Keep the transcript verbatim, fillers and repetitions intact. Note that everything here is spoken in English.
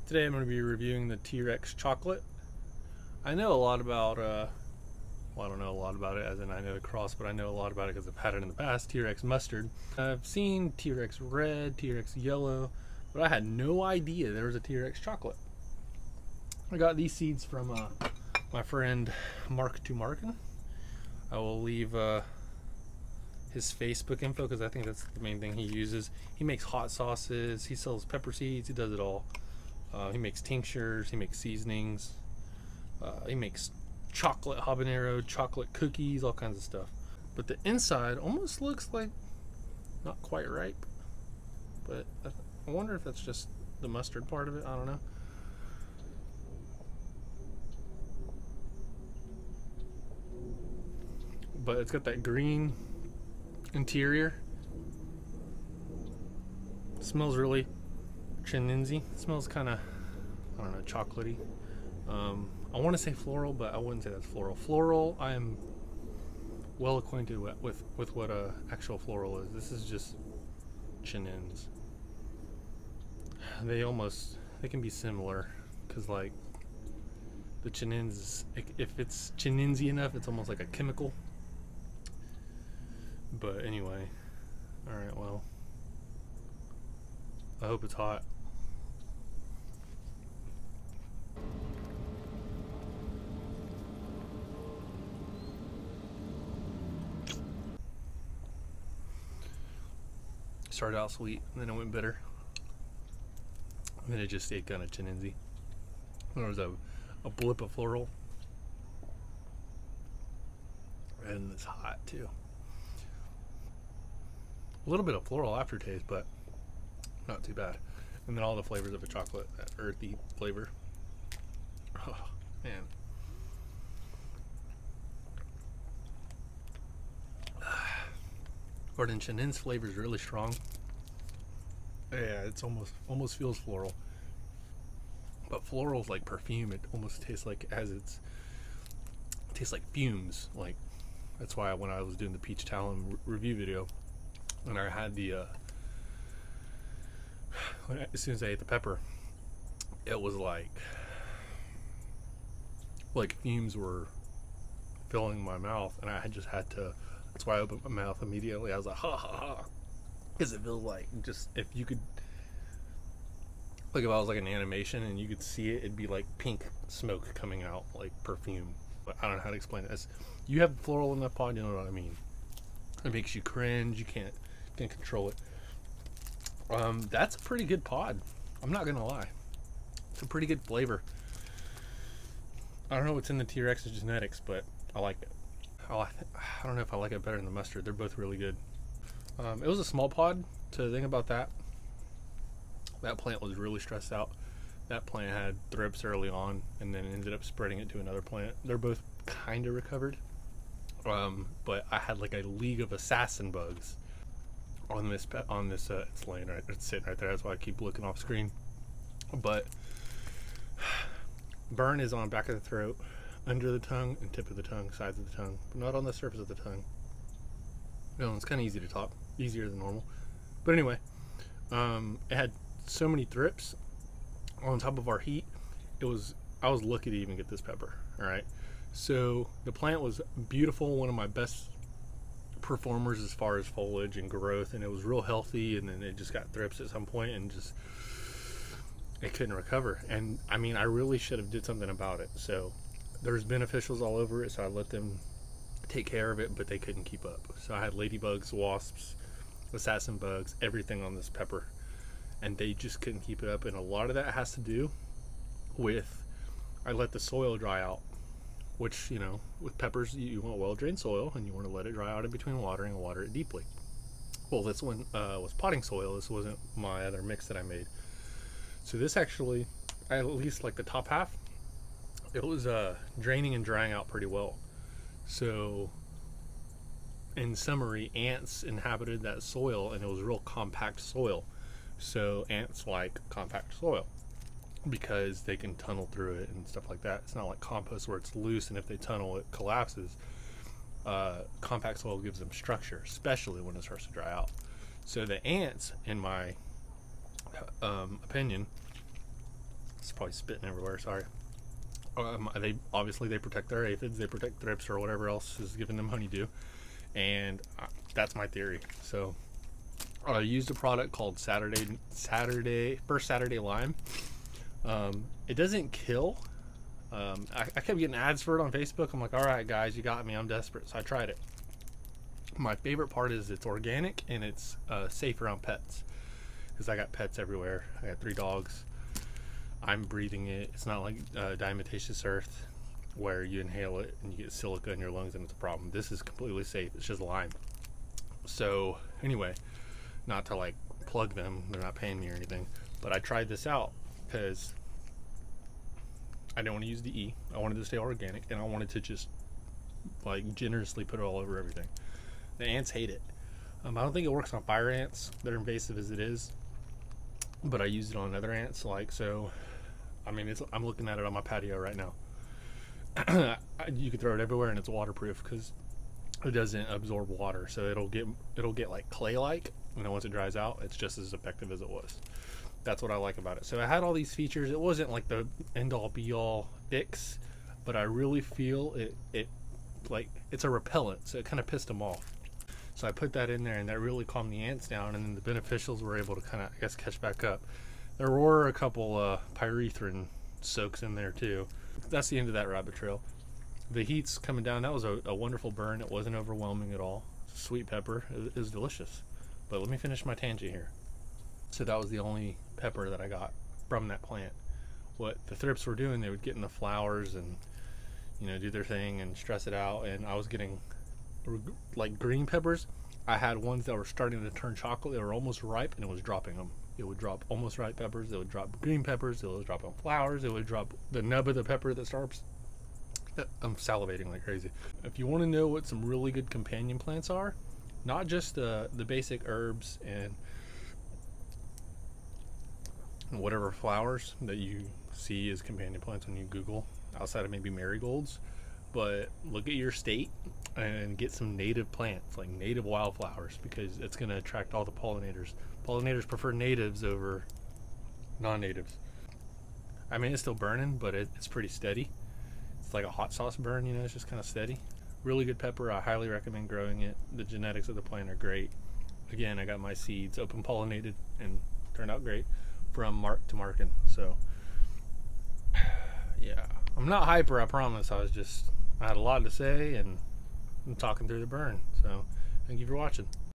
Today I'm going to be reviewing the T-Rex chocolate. I know a lot about, uh, well, I don't know a lot about it as in I know the cross, but I know a lot about it because I've had it in the past, T-Rex mustard. I've seen T-Rex red, T-Rex yellow, but I had no idea there was a T-Rex chocolate. I got these seeds from uh, my friend Mark to Markin. I will leave uh, his Facebook info because I think that's the main thing he uses. He makes hot sauces, he sells pepper seeds, he does it all. Uh, he makes tinctures, he makes seasonings, uh, he makes chocolate habanero, chocolate cookies, all kinds of stuff. But the inside almost looks like not quite ripe, but I wonder if that's just the mustard part of it, I don't know. But it's got that green interior. It smells really Chinense. It smells kind of, I don't know, chocolatey. Um, I want to say floral, but I wouldn't say that's floral. Floral, I am well acquainted with with, with what a actual floral is. This is just Chinense. They almost, they can be similar, because like the Chinense, if it's Chinense enough, it's almost like a chemical. But anyway, alright, well, I hope it's hot. Started out sweet, and then it went bitter. And then it just stayed kind of Chinense. There was a, a blip of floral. And it's hot too. A little bit of floral aftertaste, but not too bad. And then all the flavors of a chocolate, that earthy flavor. Oh, man. Gordon Chinense flavor is really strong. Yeah, it's almost almost feels floral. But floral is like perfume. It almost tastes like it has its it tastes like fumes. Like that's why when I was doing the peach talon re review video, and I had the uh, when I, as soon as I ate the pepper, it was like like fumes were filling my mouth, and I had just had to. That's why I opened my mouth immediately. I was like, ha ha ha, because it feels like just if you could, like if I was like an animation and you could see it, it'd be like pink smoke coming out, like perfume. But I don't know how to explain it. As you have floral in that pod, you know what I mean. It makes you cringe. You can't can't control it. Um, that's a pretty good pod. I'm not gonna lie. It's a pretty good flavor. I don't know what's in the T-Rex's genetics, but I like it. I, like it. I don't know if I like it better than the mustard. They're both really good. Um, it was a small pod. So the thing about that, that plant was really stressed out. That plant had thrips early on, and then ended up spreading it to another plant. They're both kind of recovered. Um, but I had like a league of assassin bugs on this on this uh, it's laying right, it's sitting right there. That's why I keep looking off screen. But burn is on back of the throat, under the tongue, and tip of the tongue, sides of the tongue, but not on the surface of the tongue. No, it's kind of easy to talk, easier than normal. But anyway, um, it had so many thrips on top of our heat. It was I was lucky to even get this pepper. All right. So the plant was beautiful, one of my best performers as far as foliage and growth, and it was real healthy, and then it just got thrips at some point and just it couldn't recover. And I mean, I really should have did something about it. So there's beneficials all over it, so I let them take care of it, but they couldn't keep up. So I had ladybugs, wasps, assassin bugs, everything on this pepper, and they just couldn't keep it up. And a lot of that has to do with I let the soil dry out. Which, you know, with peppers, you want well-drained soil, and you want to let it dry out in between watering and water it deeply. Well, this one uh, was potting soil. This wasn't my other mix that I made. So this actually, at least like the top half, it was uh, draining and drying out pretty well. So, in summary, ants inhabited that soil, and it was real compact soil. So ants like compact soil, because they can tunnel through it and stuff like that. It's not like compost where it's loose and if they tunnel it collapses. Uh, compact soil gives them structure, especially when it starts to dry out. So the ants, in my um, opinion, It's probably spitting everywhere. Sorry. Um, they obviously they protect their aphids, they protect thrips or whatever else is giving them honeydew, and uh, that's my theory. So I used a product called Saturday Saturday First Saturday Lime. Um, it doesn't kill. Um, I, I kept getting ads for it on Facebook. I'm like, all right, guys, you got me. I'm desperate. So I tried it. My favorite part is it's organic and it's uh, safe around pets, because I got pets everywhere. I got three dogs. I'm breathing it. It's not like uh, diatomaceous earth where you inhale it and you get silica in your lungs and it's a problem. This is completely safe. It's just lime. So anyway, not to like plug them, they're not paying me or anything, but I tried this out because I didn't want to use the E. I wanted to stay organic, and I wanted to just like generously put it all over everything. The ants hate it. Um, I don't think it works on fire ants. They're invasive as it is, but I used it on other ants. Like so, I mean, it's, I'm looking at it on my patio right now. You can throw it everywhere, and it's waterproof because it doesn't absorb water. So it'll get it'll get like clay-like, and then once it dries out, it's just as effective as it was. That's what I like about it. So it had all these features. It wasn't like the end-all be-all fix, but I really feel it it like it's a repellent, so it kind of pissed them off. So I put that in there, and that really calmed the ants down, and then the beneficials were able to kind of, I guess, catch back up. There were a couple uh, pyrethrin soaks in there too. That's the end of that rabbit trail. The heat's coming down. That was a, a wonderful burn. It wasn't overwhelming at all. Sweet pepper. It, it was delicious. But let me finish my tangent here. So that was the only pepper that I got from that plant. What the thrips were doing, they would get in the flowers and, you know, do their thing and stress it out. And I was getting like green peppers. I had ones that were starting to turn chocolate. They were almost ripe, and it was dropping them. It would drop almost ripe peppers. It would drop green peppers. It would drop on flowers. It would drop the nub of the pepper that starts. I'm salivating like crazy. If you want to know what some really good companion plants are, not just the the basic herbs and whatever flowers that you see as companion plants when you Google, outside of maybe marigolds, but look at your state and get some native plants, like native wildflowers, because it's going to attract all the pollinators. Pollinators prefer natives over non-natives. I mean, it's still burning, but it, it's pretty steady. It's like a hot sauce burn, you know, it's just kind of steady. Really good pepper. I highly recommend growing it. The genetics of the plant are great. Again, I got my seeds open pollinated and turned out great from Mark to Markin. So yeah, I'm not hyper, I promise. I was just, I had a lot to say, and I'm talking through the burn. So thank you for watching.